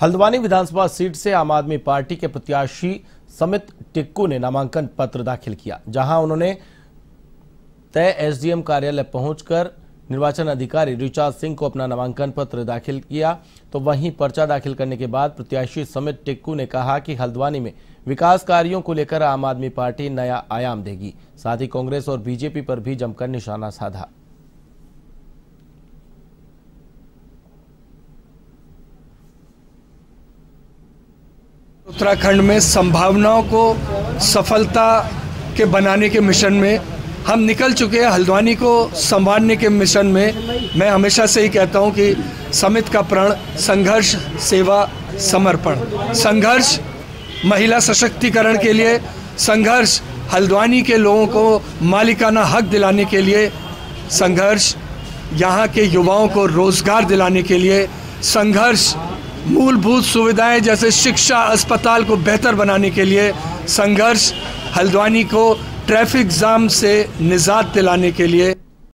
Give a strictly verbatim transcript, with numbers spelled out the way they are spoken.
हल्द्वानी विधानसभा seat से आम आदमी पार्टी के प्रत्याशी समित टिक्कू ने नामांकन पत्र दाखिल किया, जहां उन्होंने तय एसडीएम कार्यालय पहुंचकर निर्वाचन अधिकारी ऋचा सिंह को अपना नामांकन पत्र दाखिल किया। तो वहीं पर्चा दाखिल करने के बाद प्रत्याशी समित टिक्कू ने कहा कि हल्द्वानी में विकास कार्यों को लेकर आम आदमी पार्टी नया आयाम देगी। साथ ही कांग्रेस और बीजेपी पर भी जमकर निशाना साधा। उत्तराखंड में संभावनाओं को सफलता के बनाने के मिशन में हम निकल चुके हैं। हल्द्वानी को संभालने के मिशन में मैं हमेशा से ही कहता हूं कि समित का प्रण संघर्ष, सेवा, समर्पण। संघर्ष महिला सशक्तिकरण के लिए, संघर्ष हल्द्वानी के लोगों को मालिकाना हक दिलाने के लिए, संघर्ष यहाँ के युवाओं को रोजगार दिलाने के लिए, संघर्ष मूलभूत सुविधाएं जैसे शिक्षा, अस्पताल को बेहतर बनाने के लिए, संघर्ष हल्द्वानी को ट्रैफिक जाम से निजात दिलाने के लिए।